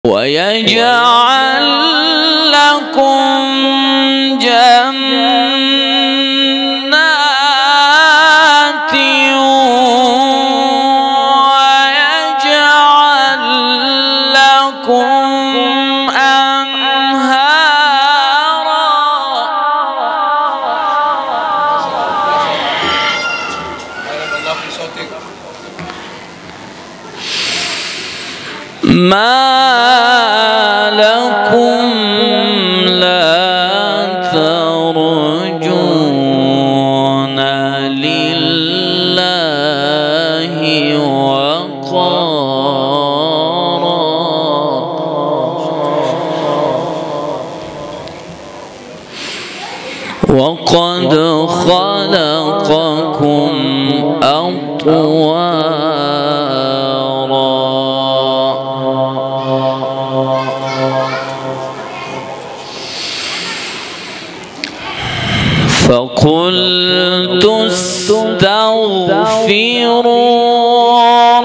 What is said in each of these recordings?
ويجعل لكم جنات ويجعل لكم أنهارا. ما لكم لا ترجون لله وقارا وقد خلقكم أطوارا فقلت استغفروا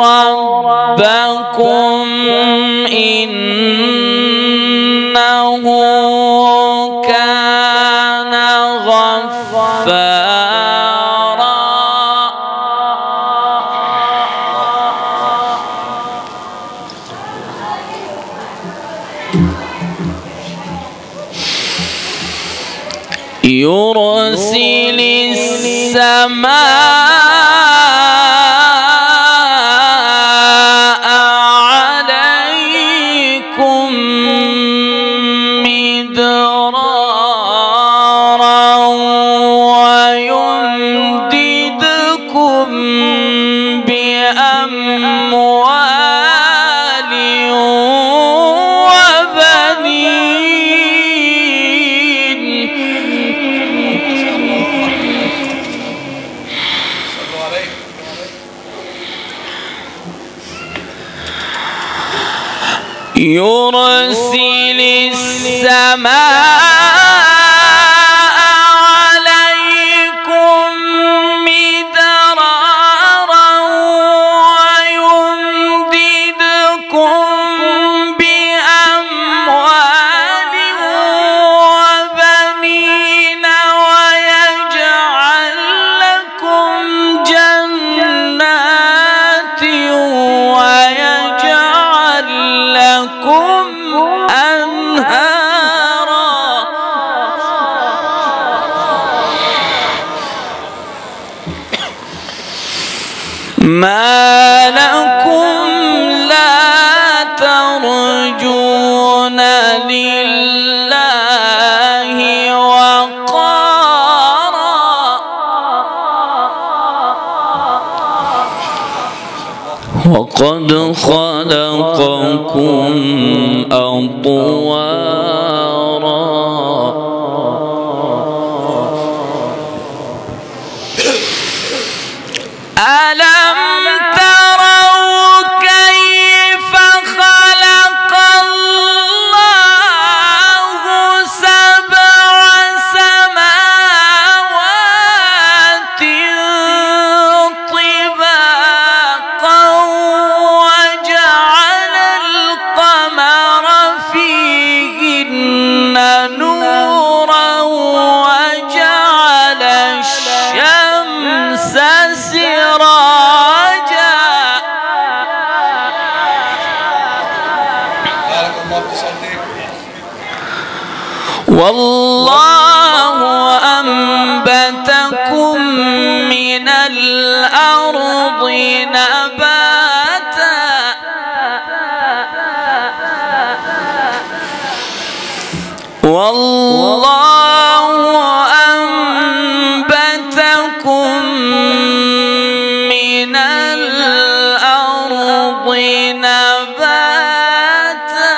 ربكم إنه كان غفارا. يرسل السماء عليكم مدرارا ويمددكم بأموال وبنين يرسل السماء عليكم مدرارا ويمددكم بأموال وبنين ويجعل لكم جنات ويجعل لكم أنهارا. ما لكم لا ترجون لله وقارا وقد خلقكم أطوارا ألم تروا كيف خلق الله سبع سماوات طباقا وجعل القمر فيهن نورا وجعل الشمس سراجا والله أنبتكم من الأرض نباتا والله أنبتكم من الأرض نباتا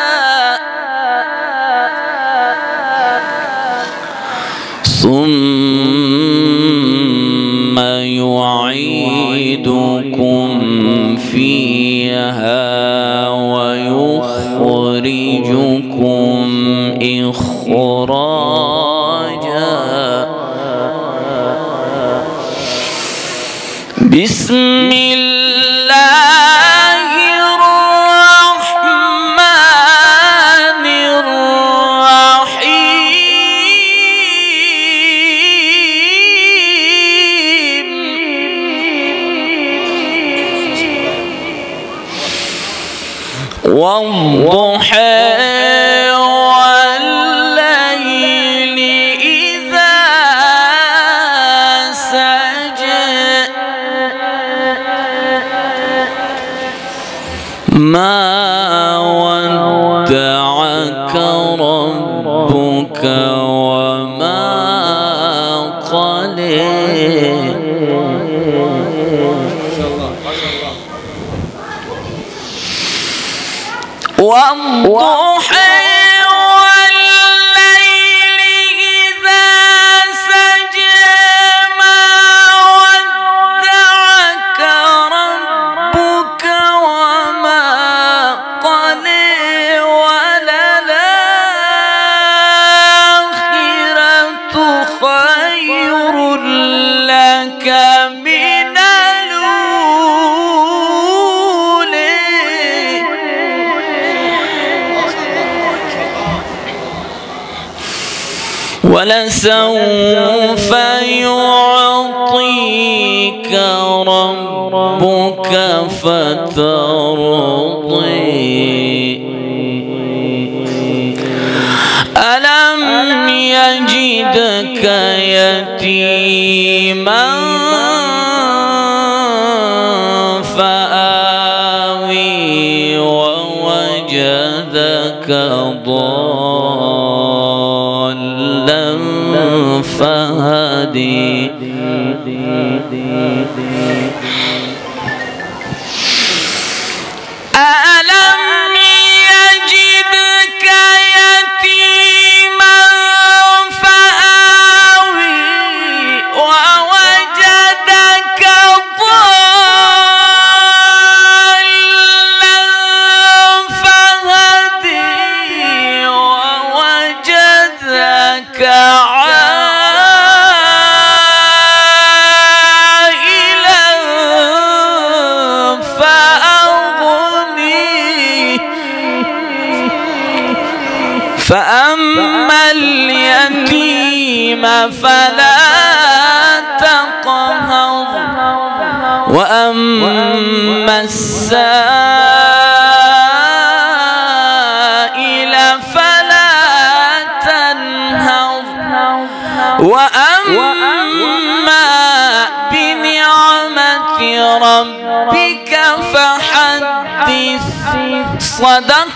ثم يعيدكم فيها ويخرجكم إخراجا. بسم الله الرحمن والضحى والليل إذا سجى ما ودعك ربك وما قلى. والضحى والليل إذا سجى ما ودعك ربك وما قلى وللآخرة خير لك من ولسوف يعطيك ربك فترضي ألم يجدك يتيما فآوي ووجدك ضالا فهدي ألم يجدك يتيما فآوي ووجدك ضالا فهدي ووجدك فأما اليتيم فلا تقهر وأما السائل فلا تنهر وأما بنعمة ربك فحدث. صدق